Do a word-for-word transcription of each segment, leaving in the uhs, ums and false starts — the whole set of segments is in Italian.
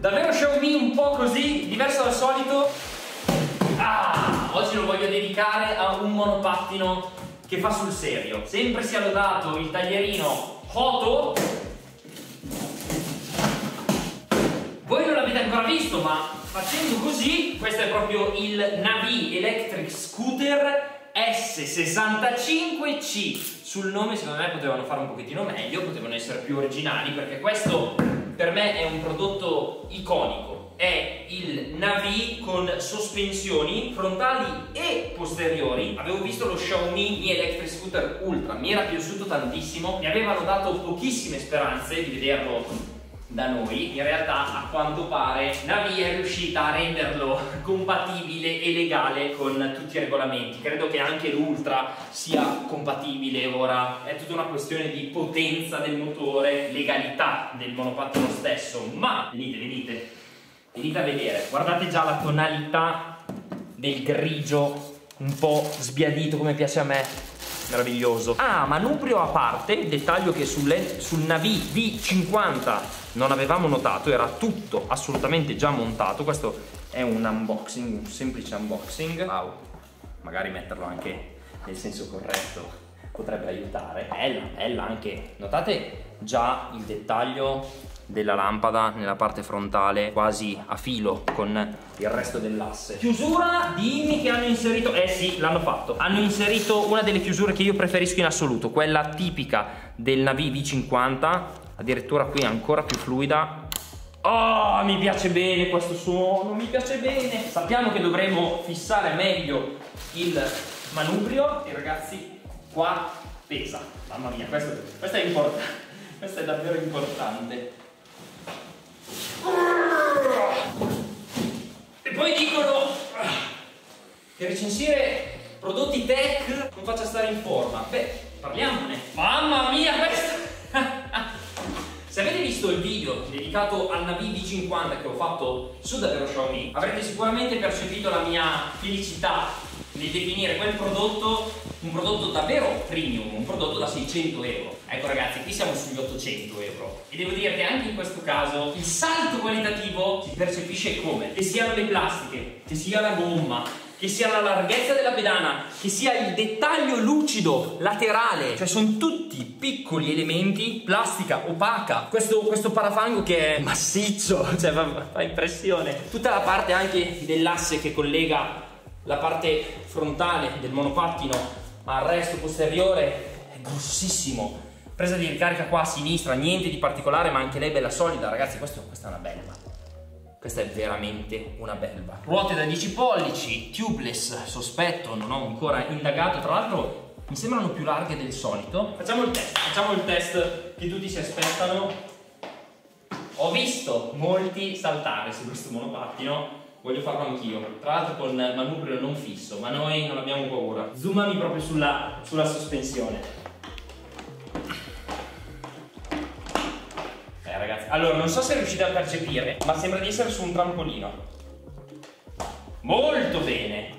Davvero Xiaomi un po' così, diverso dal solito. Ah, oggi lo voglio dedicare a un monopattino che fa sul serio. Sempre sia lodato il taglierino Hoto. Voi non l'avete ancora visto, ma facendo così, questo è proprio il Navi Electric Scooter S sessantacinque C. Sul nome secondo me potevano fare un pochettino meglio, potevano essere più originali, perché questo per me è un prodotto iconico. È il Navi con sospensioni frontali e posteriori. Avevo visto lo Xiaomi Mi Electric Scooter Ultra, mi era piaciuto tantissimo, mi avevano dato pochissime speranze di vederlo da noi. In realtà a quanto pare Navi è riuscita a renderlo compatibile e legale con tutti i regolamenti. Credo che anche l'Ultra sia compatibile ora, è tutta una questione di potenza del motore, legalità del monopattino stesso. Ma venite, venite, venite a vedere, guardate già la tonalità del grigio un po' sbiadito come piace a me. Meraviglioso. Ah, manubrio a parte, dettaglio che sul, sul Navi V cinquanta non avevamo notato, era tutto assolutamente già montato. Questo è un unboxing, un semplice unboxing. Wow, magari metterlo anche nel senso corretto potrebbe aiutare. Bella, bella anche. Notate già il dettaglio della lampada nella parte frontale, quasi a filo con il resto dell'asse. Chiusura, dimmi che hanno inserito, eh sì, l'hanno fatto, hanno inserito una delle chiusure che io preferisco in assoluto, quella tipica del Navi V cinquanta, addirittura qui ancora più fluida. Oh, mi piace bene questo suono, mi piace bene. Sappiamo che dovremo fissare meglio il manubrio e ragazzi qua pesa, mamma mia, questo, questo è importante, questo è davvero importante. E poi dicono che recensire prodotti tech non faccia stare in forma. Beh, parliamone. Mamma mia, questo se avete visto il video dedicato al Navi V cinquanta che ho fatto su Davvero Xiaomi, avrete sicuramente percepito la mia felicità nel definire quel prodotto un prodotto davvero premium, un prodotto da seicento euro. Ecco ragazzi, qui siamo sugli ottocento euro e devo dire che anche in questo caso il salto qualitativo si percepisce come? Che siano le plastiche, che sia la gomma, che sia la larghezza della pedana, che sia il dettaglio lucido laterale, cioè sono tutti piccoli elementi, plastica opaca, questo, questo parafango che è massiccio, cioè fa, fa impressione, tutta la parte anche dell'asse che collega la parte frontale del monopattino al resto posteriore è grossissimo. Presa di ricarica qua a sinistra, niente di particolare, ma anche lei è bella solida, ragazzi. Questo, questa è una belva, questa è veramente una belva. Ruote da dieci pollici, tubeless, sospetto, non ho ancora indagato, tra l'altro mi sembrano più larghe del solito. Facciamo il test, facciamo il test che tutti si aspettano. Ho visto molti saltare su questo monopattino, voglio farlo anch'io, tra l'altro con manubrio non fisso, ma noi non abbiamo paura. Zoomami proprio sulla, sulla sospensione. Eh ragazzi, allora non so se riuscite a percepire, ma sembra di essere su un trampolino. Molto bene.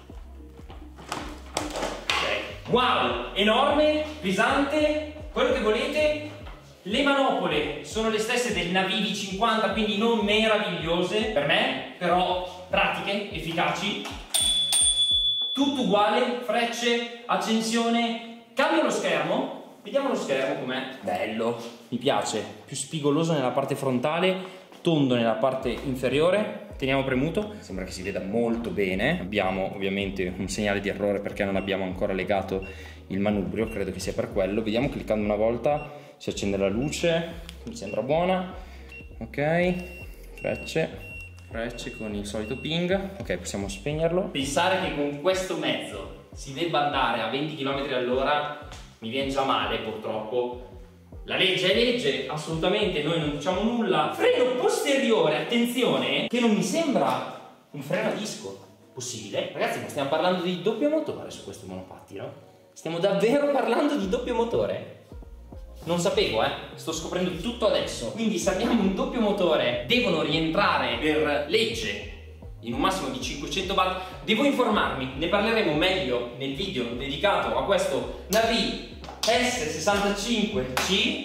Ok. Wow, enorme, pesante, quello che volete. Le manopole sono le stesse del Navi V cinquanta, quindi non meravigliose per me, però pratiche, efficaci. Tutto uguale, frecce, accensione. Cambio lo schermo, vediamo lo schermo com'è. Bello, mi piace, più spigoloso nella parte frontale, tondo nella parte inferiore. Teniamo premuto, sembra che si veda molto bene. Abbiamo ovviamente un segnale di errore perché non abbiamo ancora legato il manubrio, credo che sia per quello. Vediamo, cliccando una volta si accende la luce, mi sembra buona. Ok, frecce, frecce con il solito ping. Ok, possiamo spegnerlo. Pensare che con questo mezzo si debba andare a venti chilometri all'ora mi viene già male, purtroppo. La legge è legge, assolutamente, noi non diciamo nulla. Freno posteriore, attenzione, che non mi sembra un freno a disco. Possibile? Ragazzi, ma stiamo parlando di doppio motore su questo monopattino? Stiamo davvero parlando di doppio motore? Non sapevo, eh, sto scoprendo tutto adesso. Quindi se abbiamo un doppio motore, devono rientrare per legge in un massimo di cinquecento watt. Devo informarmi, ne parleremo meglio nel video dedicato a questo Navi S sessantacinque C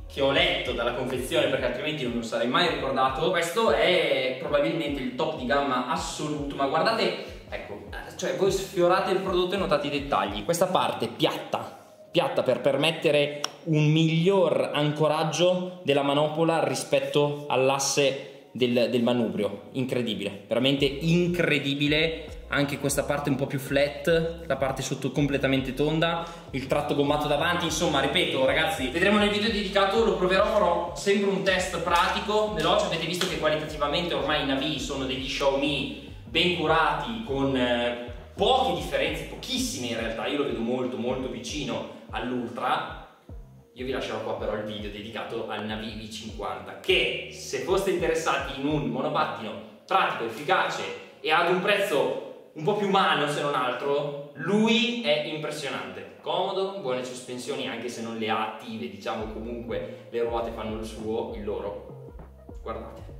che ho letto dalla confezione, perché altrimenti non me lo sarei mai ricordato. Questo è probabilmente il top di gamma assoluto, ma guardate, ecco, cioè voi sfiorate il prodotto e notate i dettagli. Questa parte piatta, piatta per permettere un miglior ancoraggio della manopola rispetto all'asse del, del manubrio. Incredibile, veramente incredibile. Anche questa parte un po' più flat, la parte sotto completamente tonda, il tratto gommato davanti. Insomma, ripeto ragazzi, vedremo nel video dedicato, lo proverò, farò sempre un test pratico, veloce. Avete visto che qualitativamente ormai i Navi sono degli Xiaomi ben curati, con eh, poche differenze, pochissime in realtà. Io lo vedo molto molto vicino all'Ultra. Io vi lascerò qua però il video dedicato al Navi V cinquanta, che se foste interessati in un monopattino pratico, efficace e ad un prezzo un po' più umano se non altro, lui è impressionante. Comodo, buone sospensioni anche se non le ha attive, diciamo, comunque le ruote fanno il suo, il loro. Guardate.